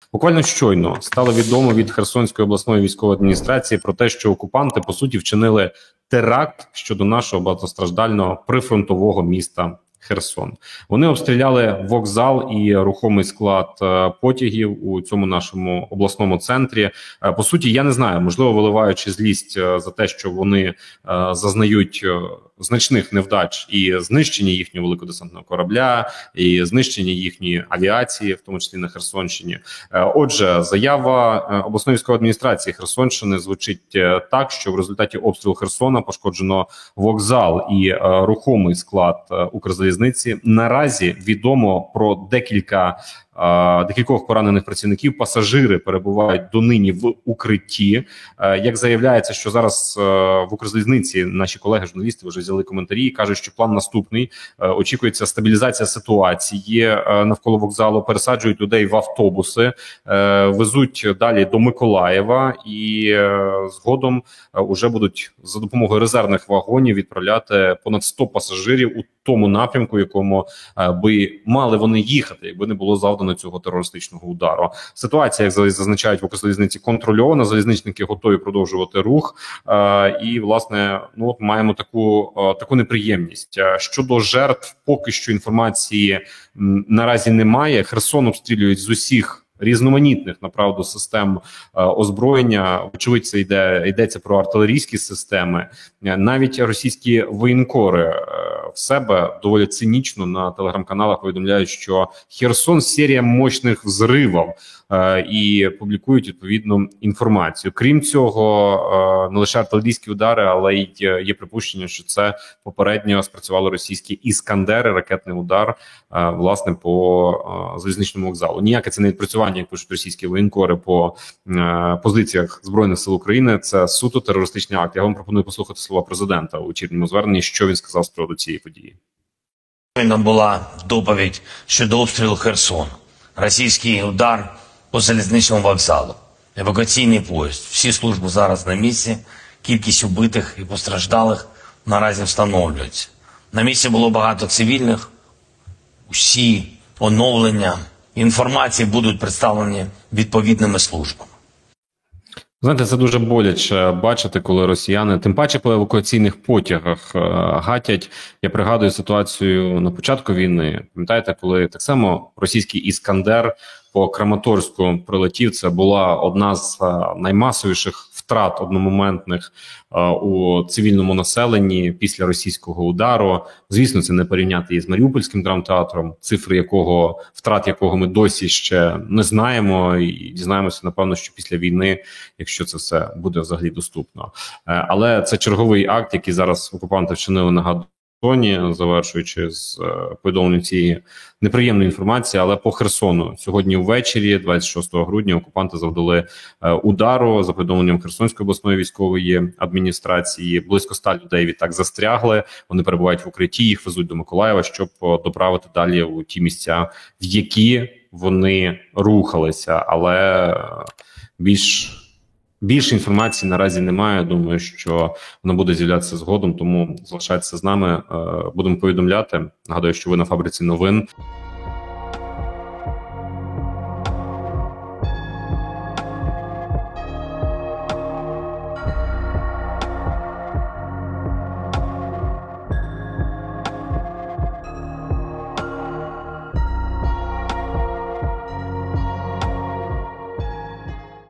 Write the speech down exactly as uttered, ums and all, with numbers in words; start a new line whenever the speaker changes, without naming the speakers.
Буквально щойно стало відомо від Херсонської обласної військової адміністрації про те, що окупанти, по суті, вчинили теракт щодо нашого багатостраждального прифронтового міста Херсон. Вони обстріляли вокзал і рухомий склад потягів у цьому нашому обласному центрі. По суті, я не знаю, можливо, виливаючи злість за те, що вони зазнають значних невдач і знищення їхнього великодесантного корабля, і знищення їхньої авіації, в тому числі на Херсонщині. Отже, заява обласної військової адміністрації Херсонщини звучить так, що в результаті обстрілу Херсона пошкоджено вокзал і рухомий склад Укрзалізниці. Наразі відомо про декілька декількох поранених працівників. Пасажири перебувають донині в укритті. Як заявляється, що зараз в Укрзалізниці наші колеги-журналісти вже взяли коментарі і кажуть, що план наступний. Очікується стабілізація ситуації навколо вокзалу, пересаджують людей в автобуси, везуть далі до Миколаєва і згодом уже будуть за допомогою резервних вагонів відправляти понад сто пасажирів у тому напрямку, якому би мали вони їхати, якби не було завдано цього терористичного удару. Ситуація, як зазначають в Укрзалізниці, контрольована, залізничники готові продовжувати рух. І, власне, ну от маємо таку, таку неприємність. Щодо жертв, поки що інформації наразі немає. Херсон обстрілюють з усіх різноманітних, направду, систем е, озброєння. Очевидь, це йде, йдеться про артилерійські системи. Навіть російські воєнкори е, в себе доволі цинічно на телеграм-каналах повідомляють, що Херсон – серія мощних взривів, е, і публікують відповідну інформацію. Крім цього, е, не лише артилерійські удари, але й є припущення, що це попередньо спрацювали російські іскандери, ракетний удар, е, власне, по е, залізничному вокзалу. Ніяке це не відпрацювання, як пишуть російські воєнкори, по е, позиціях Збройних сил України. Це суто терористичний акт. Я вам пропоную послухати слова президента у вечірньому зверненні, що він сказав з приводу цієї події.
Щойно була доповідь щодо обстрілу Херсону. Російський удар по залізничному вокзалу. Евакуаційний поїзд. Всі служби зараз на місці. Кількість убитих і постраждалих наразі встановлюється. На місці було багато цивільних. Усі оновлення інформації будуть представлені відповідними службами.
Знаєте, це дуже боляче бачити, коли росіяни, тим паче по евакуаційних потягах, гатять. Я пригадую ситуацію на початку війни. Пам'ятаєте, коли так само російський іскандер по Краматорську прилетів. Це була одна з наймасовіших втрат одномоментних у цивільному населенні після російського удару. Звісно, це не порівняти із Маріупольським драмтеатром, цифри якого, втрат якого ми досі ще не знаємо, і дізнаємося, напевно, що після війни, якщо це все буде взагалі доступно. Але це черговий акт, який зараз окупанти вчинили, нагадую, завершуючи з е, повідомленням цієї неприємної інформації, але по Херсону. Сьогодні ввечері, двадцять шостого грудня, окупанти завдали е, удару, за повідомленням Херсонської обласної військової адміністрації. Близько ста людей відтак застрягли, вони перебувають в укритті, їх везуть до Миколаєва, щоб доправити далі у ті місця, в які вони рухалися. Але більш... Більше інформації наразі немає. Думаю, що вона буде з'являтися згодом, тому залишайтеся з нами. Будемо повідомляти. Нагадую, що ви на Фабриці новин.